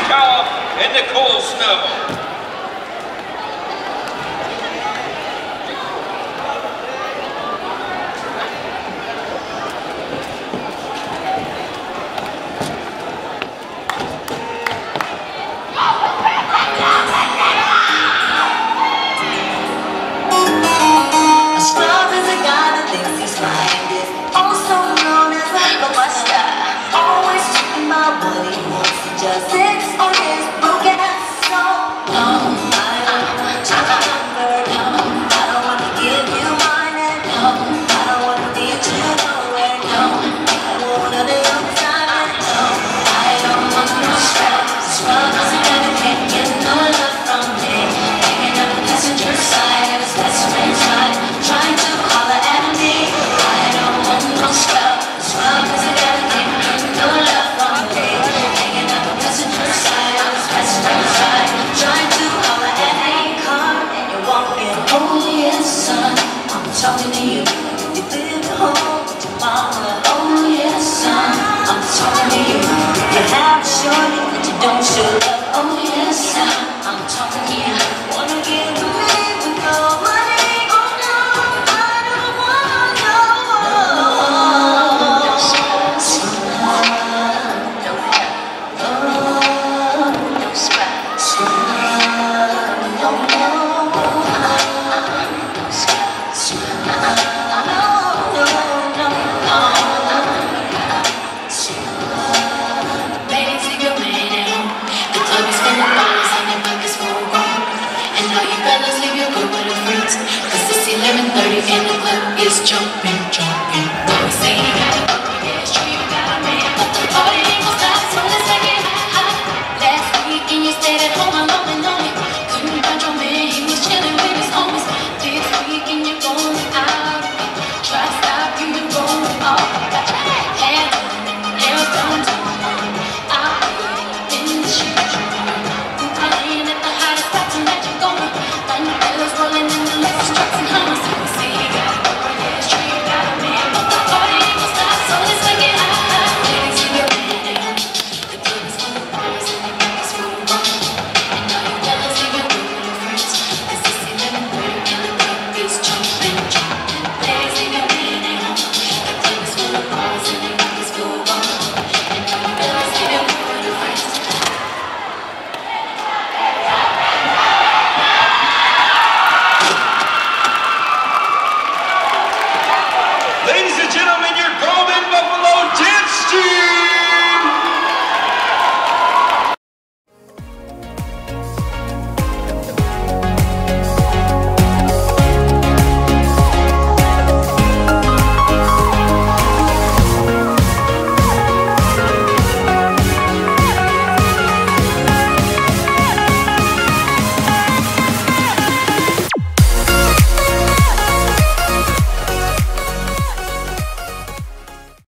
cow in the coal snow. Talking to you, you live at home with your mama. Oh yes, son, I'm talking to you. You have a shorty, but you don't show love. Oh yes, son, I'm talking to you. Wanna get with me with no money? Oh no, I don't wanna know. No scratch. Cause it's 11:30 and the club is jumping, jumping. We say you gotta go, yeah, sure you got a man, but the party ain't gon' stop, so let's make it hot. Last weekend you stayed at home alone.